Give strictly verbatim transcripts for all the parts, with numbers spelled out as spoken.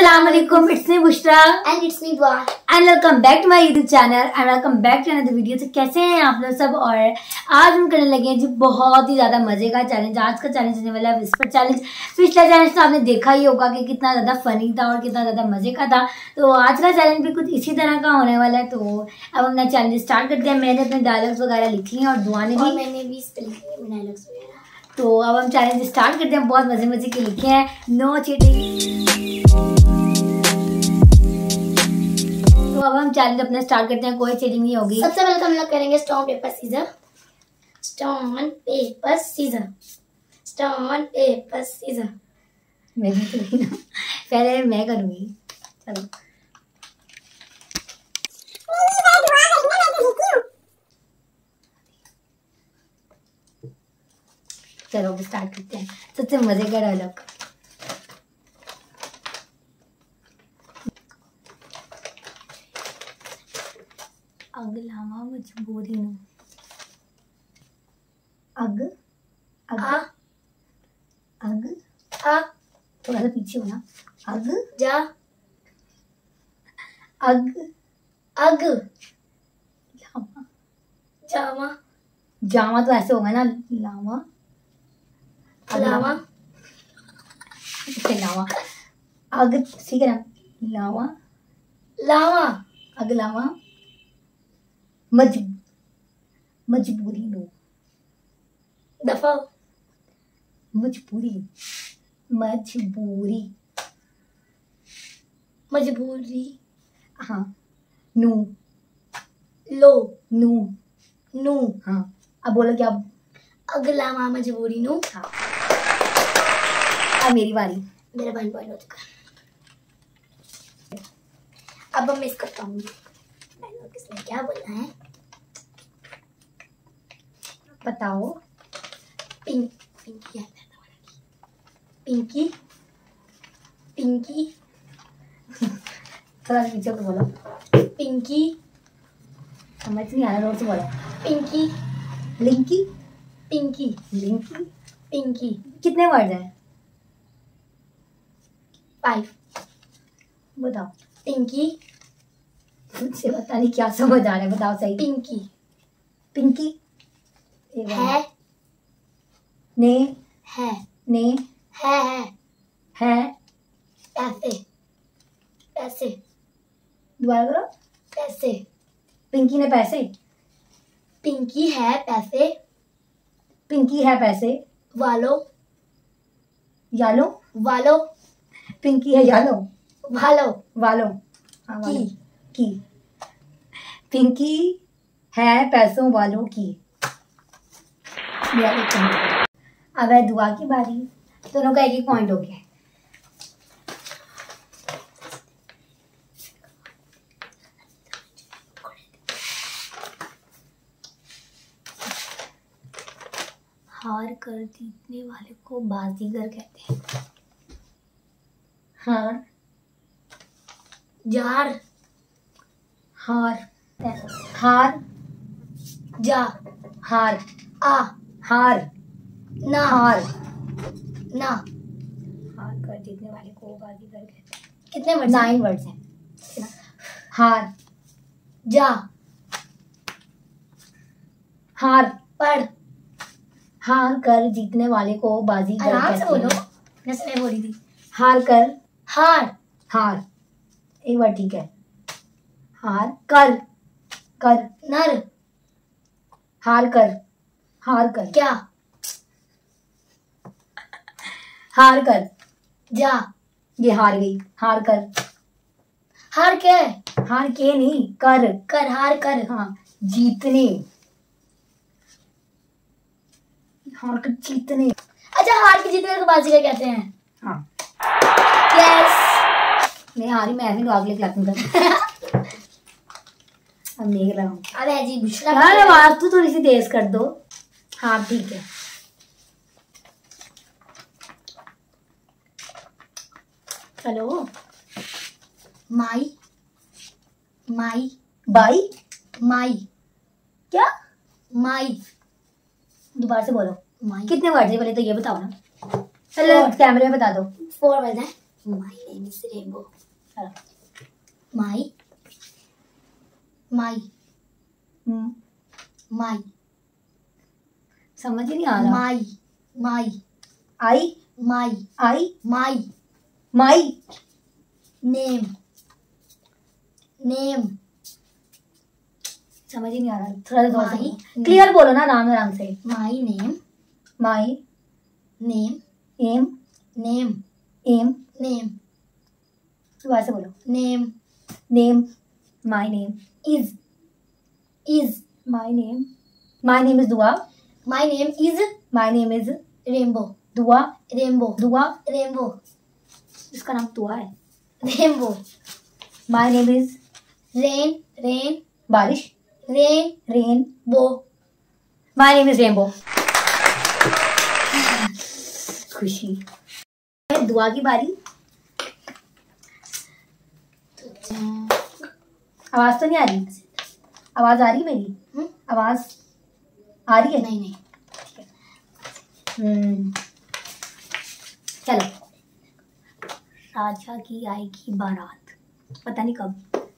अस्सलाम वालेकुम, it's me Bushra and it's me Dua and welcome back to my YouTube channel and welcome back to another video. तो कैसे हैं आप लोग सब। और आज हम करने लगे हैं जी बहुत ही ज्यादा मजे का चैलेंज। आज का चैलेंज होने वाला है विस्पर चैलेंज। पिछला चैलेंज तो आपने देखा ही होगा कि कितना ज्यादा फनी था और कितना ज्यादा मजे का था। तो आज का चैलेंज भी कुछ इसी तरह का होने वाला है। तो अब अपना चैलेंज स्टार्ट करते हैं। मैंने अपने डायलॉग्स वगैरह लिख लिए और दुआ ने भी और मैंने भी डायलॉग्स वगैरह। तो अब हम चैलेंज स्टार्ट करते हैं। बहुत मजे मजे के लिखे हैं, नो चीटिंग। तो अब हम चैलेंज अपना स्टार्ट करते हैं, कोई चीटिंग नहीं होगी। सबसे पहले तो हम लोग करेंगे stone paper scissor, stone paper scissor, stone paper scissor. मैं भी करूँगी ना, पहले मैं करूँगी। चलो चलो अब स्टार्ट करते हैं सबसे मजे का डायलॉग। अगलावा मजबूरी नो अग अग आ अग आ थोड़ा सा पीछे होना। अग जा अग अग लावा जावा जावा तो ऐसे होगा ना, लावा लावा लावा अग, ठीक है ना, लावा लावा अग लावा मज मजबूरी नो दफा मजबूरी मजबूरी मजबूरी हाँ नू लो नू नू हाँ अब बोलो क्या। अगलावा मजबूरी नू। हाँ अब मेरी बारी। मेरा वन पॉइंट हो चुका है। अब मैं मिस करता हूँ डायलॉग किसने क्या बोला है। बताओ। पिंक पिंकी है पिंकी पिंकी थोड़ा पीछे को बोलो। पिंकी समझ नहीं आ रहा, जोर से बोलो। पिंकी लिंकी पिंकी लिंकी पिंकी। कितने वर्ड हैं? फाइव। बताओ। पिंकी मुझे पता नहीं क्या समझ आ रहा है, बताओ सही। पिंकी पिंकी एक बार। है ने है ने है है है पैसे पैसे दोबारा करो। पैसे। पिंकी ने पैसे। पिंकी है पैसे पिंकी है पैसे वालो यालो। वालो पिंकी है यालो वालो वालो हाँ वालो की की। पिंकी है पैसों वालों की। मेरा एक पॉइंट। अब है दुआ की बारी। दोनों का एक एक पॉइंट हो गया। हार कर जीतने वाले को बाजीगर कहते हैं। हार जार हार हार जा हार आ हार ना हार ना। हार कर जीतने वाले को बाजीगर कहते हैं। कितने वर्ड? नाइन वर्ड्स हैं। हार जा हार पढ़। हार कर जीतने वाले को बाजीगर आराम कहते से हैं। बोलो, जैसे मैं बोली थी। हार कर हार हार एक बार ठीक है। हार कर कर नर हार कर हार कर क्या हार कर जा ये हार गई। हार कर हार क्या है? हार के नहीं कर कर हार कर हाँ जीतने। हार कर जीतने। अच्छा हार के जीतने को बाजीगर कहते हैं। हाँ यस मैं हारी, मैं ऐसे अगले क्लास में कर। अब मैं रहा हूँ। अबे जी बुशरा यार आवाज तो थोड़ी सी तेज कर दो। हाँ ठीक है। चलो माई माई बाई माई क्या माई दोबारा से बोलो। माई कितने वर्ड है पहले तो ये बताओ ना। चलो कैमरे में बता दो। फोर वर्ड है। My name is Rainbow. My. My. Hmm My. समझ ही नहीं आ रहा। My. My. I My. I My. My Name. Name. समझ ही नहीं आ रहा, थोड़ा जोर से माई बोलो। क्लियर बोलो ना, आराम आराम से। My name. My Name. M Name. M Name. दोबारा से बोलो। Name. Name my name Is. Is. My name my name is Dua My name is my name is Rainbow. Dua Rainbow. Dua Rainbow. इसका नाम दुआ है। Rainbow. My name is Rain. Rain. बारिश Rain. Rain Bow. My name is rainbow. Khushi है। दुआ की बारी। आवाज तो नहीं आ रही? आवाज आ रही है मेरी? हम्म? आवाज आ रही है? नहीं नहीं। हम्म चलो। राजा की आएगी बारात, पता नहीं कब।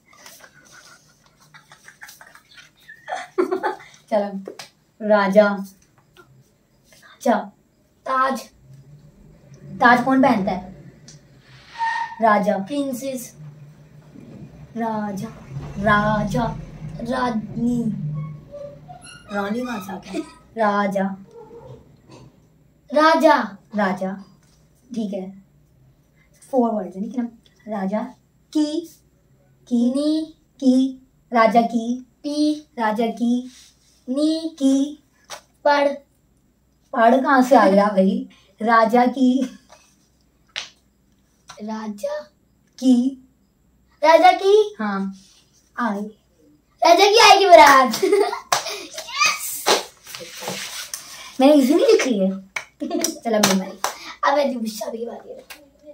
चलो। राजा राजा ताज। ताज कौन पहनता है? राजा प्रिंसेस। राजा राजा रानी। रानी कहाँ से आ गया? राजा राजा। राजा ठीक है, फोर वर्ड्स है ठीक है ना। राजा की की नी। की राजा की पी। राजा की नी। की पढ़। पढ़ कहाँ से आ गया भाई? राजा की राजा की राजा की हाँ आई राजा की आएगी बारात। मैंने इजी नहीं लिखी है। चलो मेरी बारी। अब मैं गुस्सा की बारी है।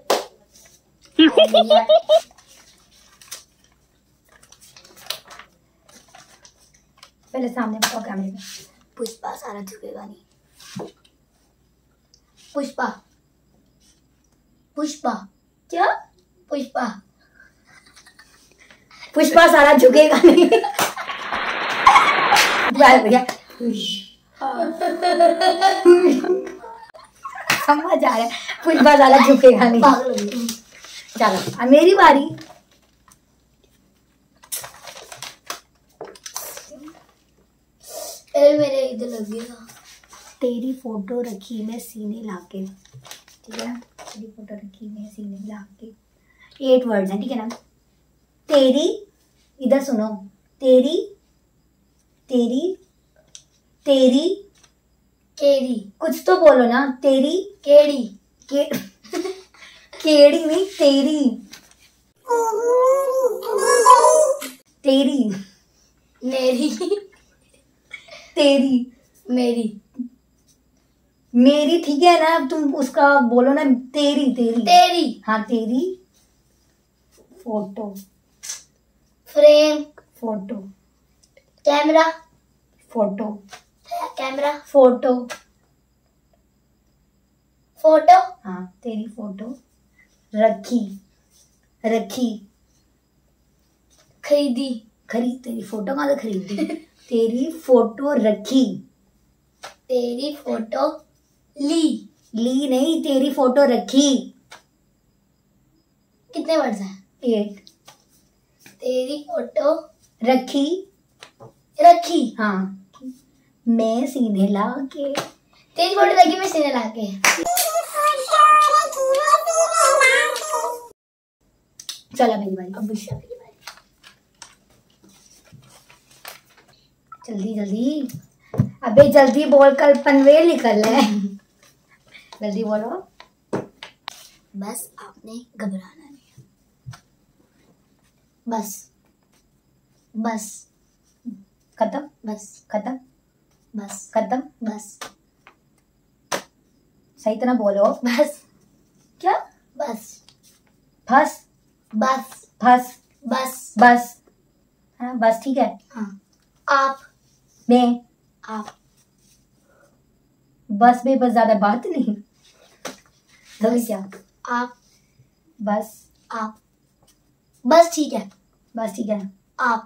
पहले सामने बताओ कैमरे में। पुष्पा सारा झुकेगा नहीं। पुष्पा। पुष्पा। क्या? पुष्पा। पुष्पा सारा झुकेगा नहीं। भैया समझ आ रहा है, पुष्पा सारा झुकेगा नहीं। पागल हो गई। चलो अब मेरी बारी। अरे मेरे इधर लग गया। तेरी फोटो रखी मैं सीने लाके, ठीक है। तेरी फोटो रखी मैं सीने लाके, एट वर्ड्स हैं ठीक है ना। तेरी, इधर सुनो, तेरी तेरी तेरी केड़ी। कुछ तो बोलो ना। तेरी केड़ी। के केड़ी नहीं, तेरी तेरी मेरी। तेरी मेरी। मेरी ठीक है ना, तुम उसका बोलो ना। तेरी तेरी तेरी। हाँ तेरी photo frame. Photo camera. Photo camera. Photo photo. हाँ तेरी फोटो रखी रखी खरीदी। खरीद, तेरी फोटो कहाँ से खरीदी? तेरी फोटो रखी, तेरी फोटो ली। ली नहीं, तेरी फोटो रखी। कितने वर्ड्स हैं? एट। तेरी फोटो रखी रखी। हाँ मैं सीने ला के। तेरी फोटो रखी मैं सीने लाके। चलो मेरी बारी। अब बुशा की बारी। जल्दी जल्दी, अबे जल्दी बोल, कल पनवेल निकल है। जल्दी बोलो। बस आपने घबराना नहीं। बस बस खत्म बस खत्म बस खत्म। बस सही तरह बोलो। बस क्या? बस फस बस फस बस बस। हाँ बस ठीक है। हाँ। आप मैं आप बस में बस ज्यादा बात नहीं। तो क्या? आप बस आप। बस ठीक है। बस ठीक है। आप।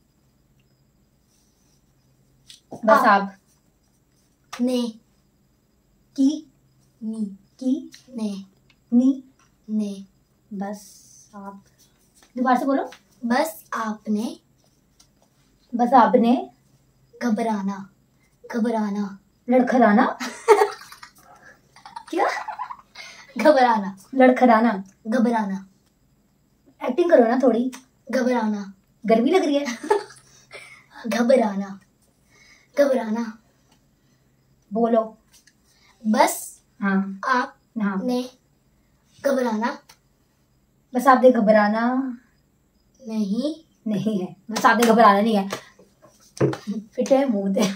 बस आप। ने। की। नी। की। ने। नी। ने। बस आप। दोबारा से बोलो। बस आपने। बस आपने। घबराना। घबराना। लड़खड़ाना। क्या? घबराना। लड़खड़ाना। घबराना। एक्टिंग करो ना थोड़ी। घबराना। गर्मी लग रही है। घबराना। घबराना। बोलो। बस हाँ। आप हाँ। ने घबराना बस आपने घबराना नहीं नहीं है। बस आपने घबराना नहीं है। फिट है मुंह दे।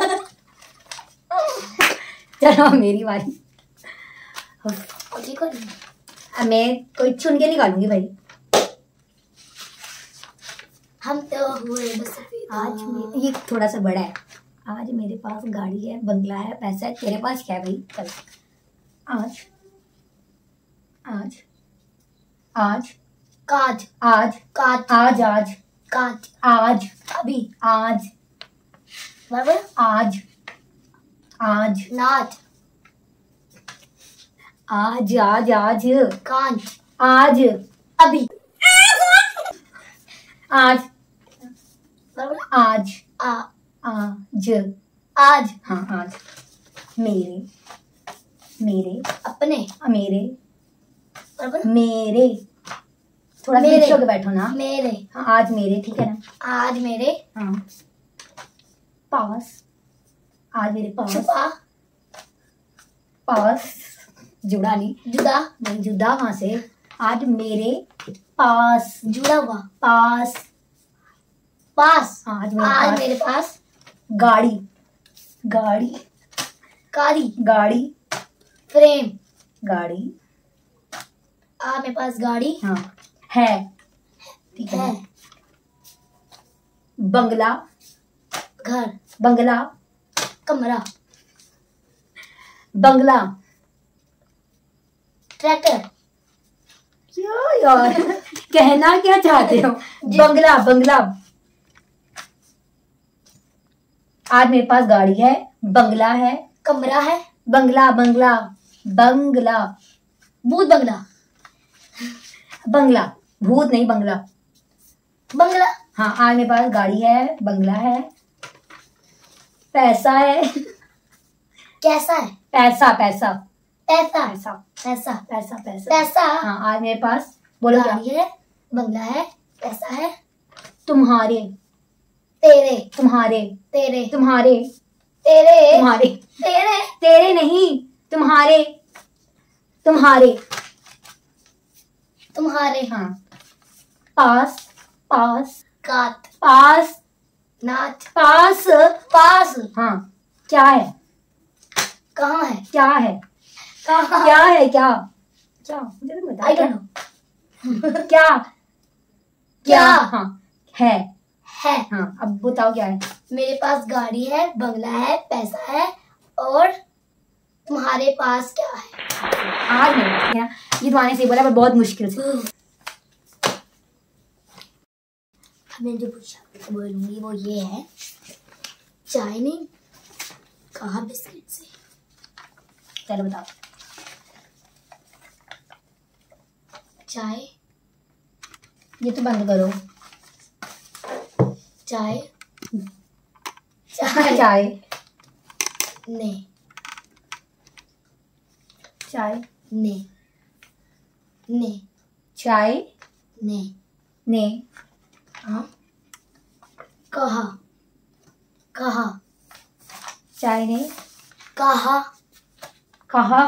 चलो मेरी बारी। ठीक है। अब मैं कोई चुन के निकालूंगी भाई। हम तो हुए बस आज मे- ये थोड़ा सा बड़ा है। आज मेरे पास गाड़ी है, बंगला है, पैसा है। तेरे पास क्या है भाई? चल। आज आज आज काज। आज काज। आज आज काज। आज अभी। आज बराबर। आज आज नाच। आज आज आज कांच। आज अभी। आज बराबर। आज आ। आज आज। हाँ आज मेरे मेरे अपने। मेरे बराबर। मेरे थोड़ा मेरे। पीछे होके बैठो ना। मेरे। हाँ आज मेरे ठीक है ना। आज मेरे हाँ पास। आज मेरे पास। छुपा। पास जुड़ा नहीं। जुदा। नहीं जुदा वहां से। आज मेरे पास। जुड़ा हुआ। पास। पास। हाँ, आज मेरे आज पास मेरे पास गाड़ी गाड़ी कारी। गाड़ी फ्रेम। गाड़ी आ मेरे पास गाड़ी हाँ है ठीक है है। ना? बंगला घर। बंगला कमरा। बंगला ट्रैक्टर। क्या यार कहना क्या चाहते हो? बंगला बंगला। आज मेरे पास गाड़ी है, बंगला है। कमरा है। बंगला बंगला बंगला भूत बंगला। बंगला भूत नहीं बंगला। बंगला। हाँ आज मेरे पास गाड़ी है, बंगला है, पैसा है। कैसा है? पैसा पैसा पैसा। पैसा पैसा। पैसा पैसा पैसा। हाँ आज मेरे पास बोलो क्या? गाड़ी है, बंगला है, पैसा है। तुम्हारे तेरे। तुम्हारे तेरे। तुम्हारे तेरे। तुम्हारे तेरे। तेरे नहीं तुम्हारे तुम्हारे तुम्हारे। हाँ पास पास कात। पास नाच। पास पास। हाँ क्या है? कहाँ है? क्या है? कहाँ? क्या है? क्या क्या मुझे तो बता। I don't know. क्या क्या? हाँ है है। हाँ अब बताओ क्या है? मेरे पास गाड़ी है, बंगला है, पैसा है और तुम्हारे पास क्या है? आज नहीं ठीक है ना? ये तुम्हारे से बोला पर बहुत मुश्किल से। मैंने जो पूछा बोलूंगी वो ये है, चाय ने कहा बिस्किट से। चलो बताओ। चाय। ये तो बंद करो। चाय। चाय। चाय ने। चाय ने। ने। चाय ने। ने हाँ। कहा। कहा। चाय ने कहा। कहा।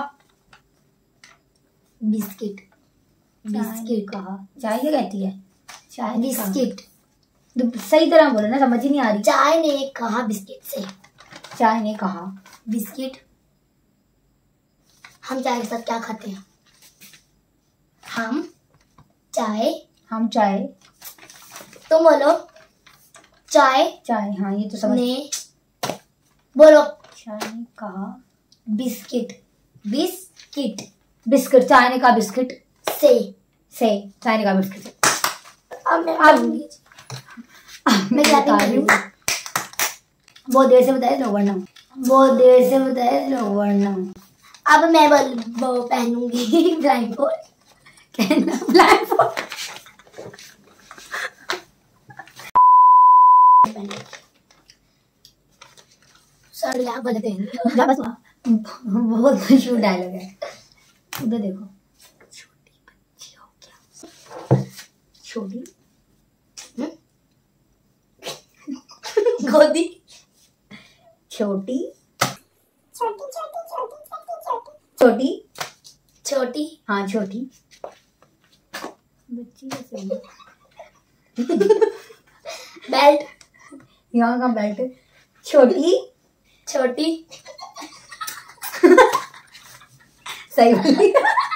बिस्किट। बिस्किट। कहा। चाय क्या कहती है? चाय ने कहा। बिस्किट। दो- सही तरह बोलो ना, समझ ही नहीं आ रही। चाय ने कहा बिस्किट से। चाय ने कहा बिस्किट। हम चाय के साथ क्या खाते हैं? हम चाय। हम चाय तुम बोलो। चाय चाय हाँ ये तो समझ। ने बोलो। चाय ने कहा बिस्किट। Biscuit biscuit. चाय ने कहा बिस्किट से। से चाय निकाल मुश्किल से। अब मैं अब मैं क्या बता रही हूँ, बहुत देर से बताए लो वरना, बहुत देर से बताए लो वरना। अब मैं बोल वो पहनूंगी ब्लाइंड फोल्ड। कहना ब्लाइंड फोल्ड सॉरी आप गलत हैं। जा बस वहाँ। बहुत मशहूर डायलॉग है, उधर देखो। छोटी बच्ची हो क्या? छोटी गोदी छोटी छोटी छोटी छोटी छोटी छोटी हाँ छोटी बच्ची कैसे होगी? बेल्ट यहाँ का बेल्ट छोटी छोटी सही वाली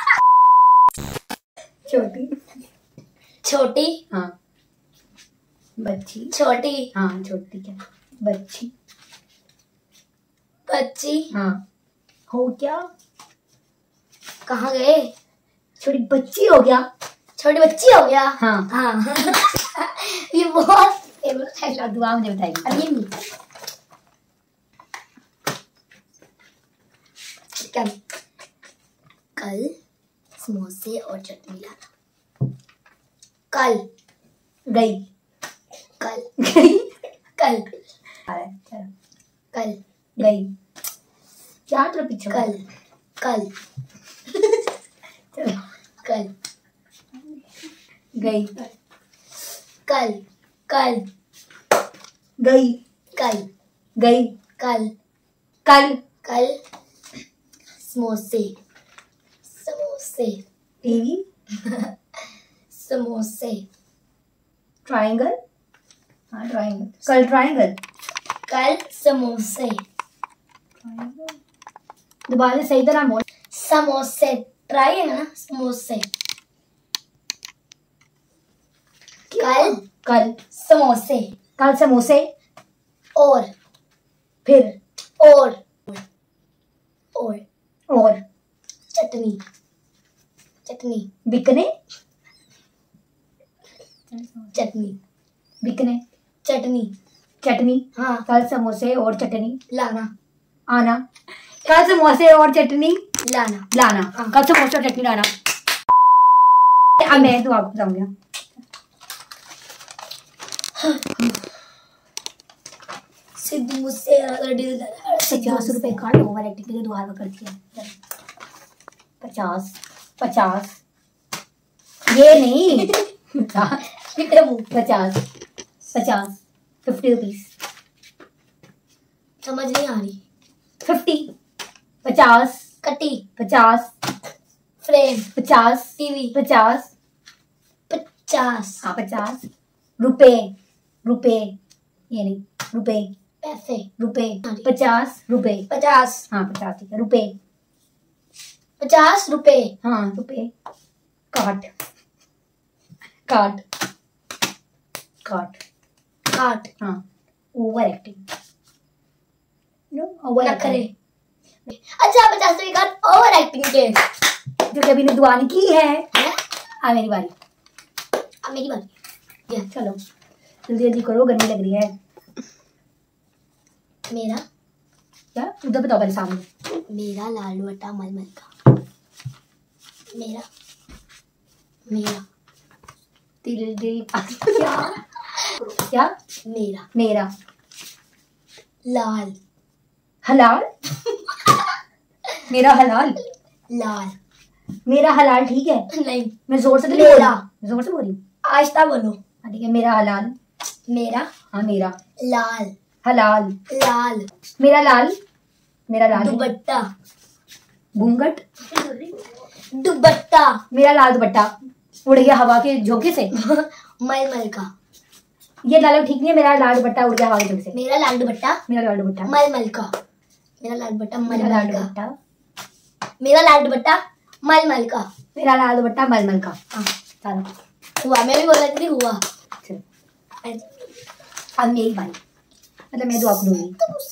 छोटी छोटी हाँ बच्ची छोटी हाँ छोटी क्या बच्ची बच्ची हाँ हो क्या कहाँ गए? छोटी बच्ची हो गया छोटी बच्ची हो गया। हाँ हाँ ये बहुत फेमस है। अब दुआ मुझे बताइए। अब ये नहीं क्या कल समोसे और चटनी लाना। कल गई कल गई कल चलो कल गई चार तरफ पीछे कल कल चलो कल गई कल कल गई कल गई कल कल कल समोसे समोसे टीवी समोसे ट्रायंगल हाँ ट्रायंगल कल ट्रायंगल कल समोसे दोबारा सही तरह बोल। समोसे ट्राई है ना समोसे। कल कल समोसे कल समोसे और फिर और और और चटनी चटनी बिकने चटनी बिकने चटनी चटनी हाँ कल समोसे और चटनी लाना आना कल समोसे और चटनी लाना लाना हाँ। कल समोसे और चटनी लाना। अब मैं तो आपको बताऊंगा सिद्धू मुझसे अगर डील पचास रुपए काट ओवर एक्टिंग के लिए दोबारा करती है। पचास पचास ये नहीं पचास पचास पचास फिफ्टी रुपीज समझ नहीं आ रही। फिफ्टी पचास कटी पचास फ्रेम पचास टीवी पचास पचास हाँ पचास रुपए रुपए ये नहीं रुपए पैसे रुपए पचास रुपए पचास हाँ पचास ठीक है रुपए पचास रुपए हाँ रुपए काट काट काट काट हाँ ओवर एक्टिंग नो ओवर नखरे। अच्छा पचास रुपए काट ओवर एक्टिंग के जो कभी ने दुआ नहीं की है। हैं? आ मेरी बारी अब मेरी बारी ये चलो जल्दी जल्दी करो गर्मी लग रही है। मेरा क्या उधर बताओ पहले सामने। मेरा लाल बटा मलमल का मेरा मेरा दिल दिल क्या क्या मेरा मेरा लाल हलाल मेरा हलाल लाल मेरा हलाल ठीक है। नहीं मैं जोर से तो नहीं बोल मेरा रही जोर से बोल रही हूँ। आहिस्ता बोलो। हाँ, ठीक है मेरा हलाल मेरा हाँ मेरा लाल हलाल लाल मेरा लाल मेरा लाल दुपट्टा घूंघट दुपट्टा मेरा लाल दुपट्टा उड़ गया हवा के झोंके से। मलमल का ये डायलॉग ठीक नहीं है। मेरा लाल दुपट्टा उड़ गया हवा के झोंके से। मेरा लाल दुपट्टा मेरा लाल दुपट्टा मलमल का मेरा लाल दुपट्टा मेरा लाल मलमल का दुपट्टा मेरा लाल दुपट्टा मलमल का मेरा लाल दुपट्टा मलमल का। हाँ चलो हुआ मैं भी बोल रही थी हुआ। चलो अब मेरी बारी मतलब मैं तो आप दूंगी।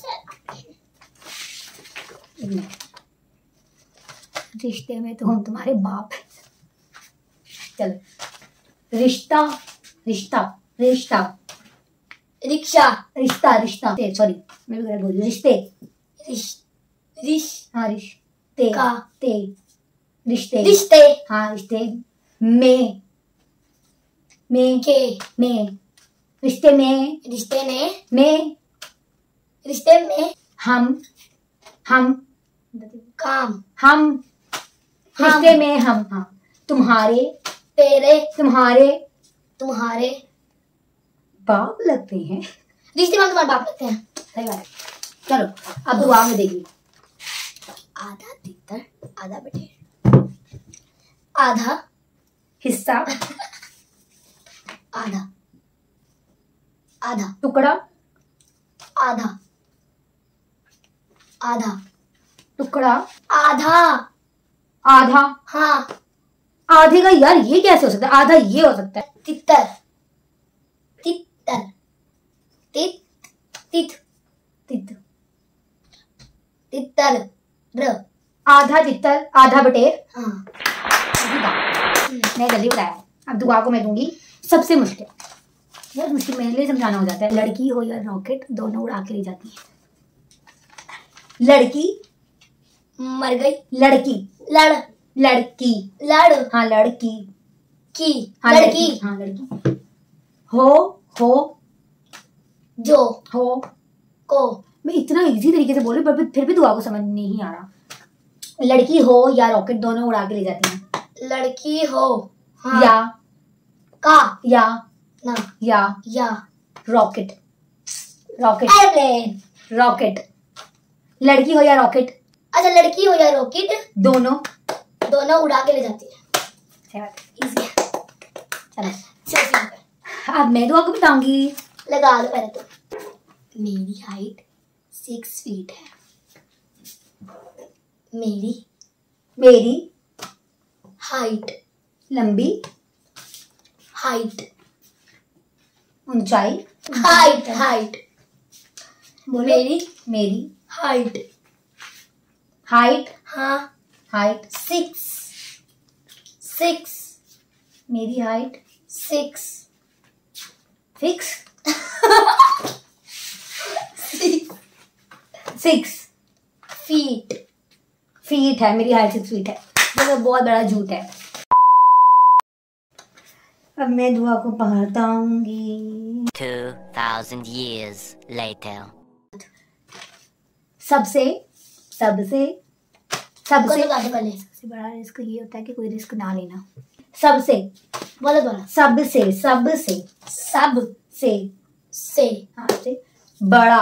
एक मिनट। रिश्ते में तो हम तुम्हारे बाप हैं। चलो रिश्ता रिश्ता रिश्ता रिक्शा रिश्ता रिश्ता सॉरी मैं भी गलत बोल रही हूँ। रिश्ते रिश रिश हाँ रिश्ते का ते रिश्ते रिश्ते हाँ रिश्ते में में के में रिश्ते में रिश्ते ने में रिश्ते में हम हम काम हम हम। रिश्ते में हम हाँ तुम्हारे तेरे तुम्हारे तुम्हारे बाप लगते हैं। रिश्ते में हम तुम्हारे बाप लगते हैं। सही बात है। चलो अब दुआ में देखिए। आधा तितर आधा बटेर आधा हिस्सा आधा आधा टुकड़ा आधा आधा टुकड़ा आधा आधा हाँ आधे का यार ये कैसे हो सकता है? आधा ये हो सकता है। तितर तितर तित तित तित तितर र आधा तितर आधा बटेर। हाँ मैं जल्दी बताया। अब दुआ को मैं दूंगी सबसे मुश्किल। यार मुश्किल मेरे लिए समझाना हो जाता है। लड़की हो या रॉकेट दोनों उड़ा के ले जाती है। लड़की मर गई लड़की लड़ लड़की लड़ हाँ लड़की की हाँ लड़की हाँ लड़की हो हो जो हो को मैं इतना इजी तरीके से बोल रही हूँ पर फिर भी दुआ को समझ नहीं आ रहा। लड़की हो या रॉकेट दोनों उड़ा के ले जाती है। लड़की हो हाँ या का या ना या या रॉकेट रॉकेट एयरप्लेन रॉकेट लड़की हो या रॉकेट अच्छा लड़की हो या रॉकेट दोनों दोनों उड़ा के ले जाती है। सही बात इजी है। है। चलो चलो अब मैं दुआ को बताऊंगी। लगा लो पहले तो। मेरी हाइट सिक्स फीट है। मेरी मेरी हाइट लंबी हाइट ऊंचाई हाइट हाइट बोलो। मेरी मेरी हाइट हाइट हाँ हाइट सिक्स सिक्स मेरी height six fix six six feet feet है। मेरी हाइट सिक्स फीट है। ये तो बहुत बड़ा झूठ है। अब मैं दुआ को बताऊंगी। Two thousand years later. सबसे सबसे सबसे कौन सा पहले सबसे बड़ा रिस्क ये होता है कि कोई रिस्क ना लेना। सबसे बोलो बोलो सबसे सबसे सब से से हाँ से बड़ा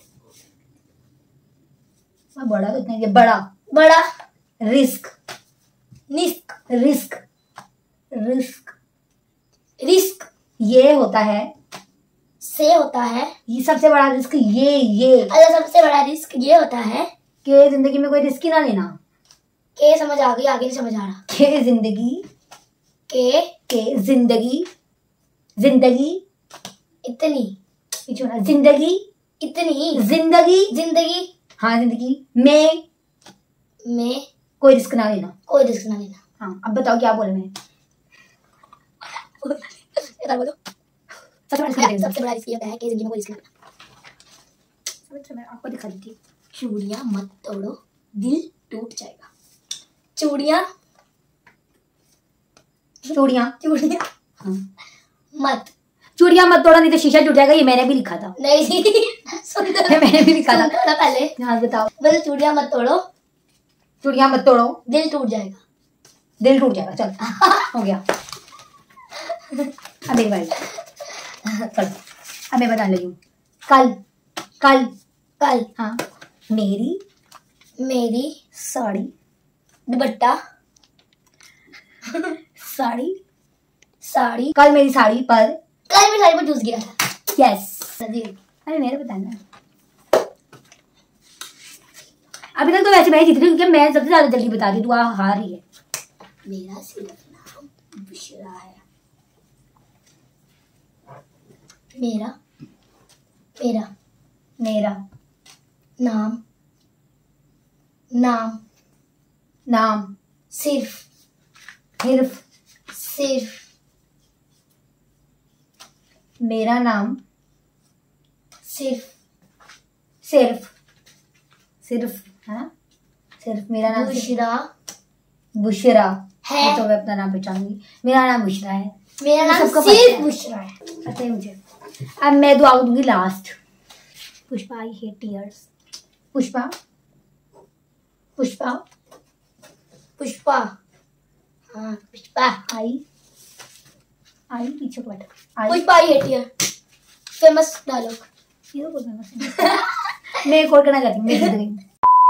बड़ा तो इतना ही है। बड़ा बड़ा रिस्क निस्क रिस्क रिस्क रिस्क ये होता है। से होता है। ये सबसे बड़ा रिस्क ये ये अच्छा सबसे बड़ा रिस्क ये होता है कि जिंदगी में कोई रिस्क ही ना लेना। के समझ आ गई आगे नहीं समझ आ रहा। के जिंदगी के के जिंदगी जिंदगी इतनी पीछे होना जिंदगी इतनी जिंदगी जिंदगी हाँ जिंदगी में में कोई रिस्क ना लेना। कोई रिस्क ना लेना। हाँ अब बताओ क्या बोला मैंने। इधर बोलो। सबसे बड़ा रिस्क सबसे बड़ा रिस्क ये होता है कि जिंदगी में कोई रिस्क ना लेना। मैं आपको दिखा दी थी। चूड़ियां मत तोड़ो दिल टूट जाएगा। चूड़ियां चूड़ियाँ चूड़ियां हाँ मत चूड़ियाँ मत तोड़ो नहीं तो शीशा टूट जाएगा। ये मैंने भी लिखा था। नहीं सुंदर ये मैंने भी लिखा था। सुंदर पहले हाँ बताओ। बोलो चूड़ियां मत तोड़ो चूड़ियाँ मत तोड़ो दिल टूट जाएगा। दिल टूट जाएगा। चल हो गया। अब मेरी बारी। चलो अब मैं बताने लगी हूँ। कल कल कल हाँ मेरी मेरी साड़ी दुपट्टा साड़ी साड़ी कल मेरी साड़ी पर कल मेरी साड़ी पर जूस गिरा था। यस अरे मेरे बताना। अभी तक तो वैसे मैं जीत रही हूँ क्योंकि मैं सबसे ज्यादा जल्दी बता दी। तू आ हार रही है। मेरा सिर्फ नाम बुशरा है। मेरा मेरा मेरा नाम नाम नाम सिर्फ सिर्फ सिर्फ मेरा नाम सिर्फ सिर्फ सिर्फ है ना, सिर्फ मेरा नाम बुशरा बुशरा है। मैं तो मैं अपना नाम पहचानूंगी। मेरा नाम बुशरा है। मेरा नाम सबको पता सिर्फ है। बुशरा है। पता है मुझे। अब मैं दुआ दूंगी last. Pushpa I hate tears. Pushpa Pushpa Pushpa, हाँ पुष्पा, आई आई पीछे को बैठ आई Pushpa I hate tear, famous dialogue. ये तो बोलना मत। मैं एक और करना चाहती हूँ, मैं जीत गई।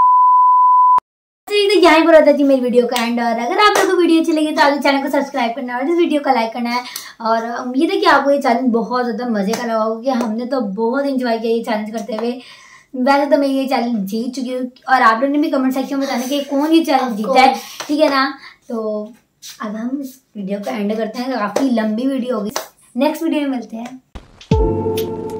तो यहीं पर होता थी मेरी वीडियो का एंड। और अगर आप लोगों को वीडियो अच्छी लगी तो आप चैनल को सब्सक्राइब करना है और इस वीडियो को लाइक करना है। और उम्मीद है कि आपको ये चैलेंज बहुत ज़्यादा मजे का लगा होगा, कि हमने तो बहुत इंजॉय किया ये चैलेंज करते हुए। वैसे तो मैं ये चैलेंज जीत चुकी हूँ और आप लोगों ने भी कमेंट सेक्शन में बताना कि कौन ये चैलेंज जीता है, ठीक है ना। तो अब हम इस वीडियो को एंड करते हैं, काफ़ी लंबी वीडियो होगी। नेक्स्ट वीडियो में मिलते हैं।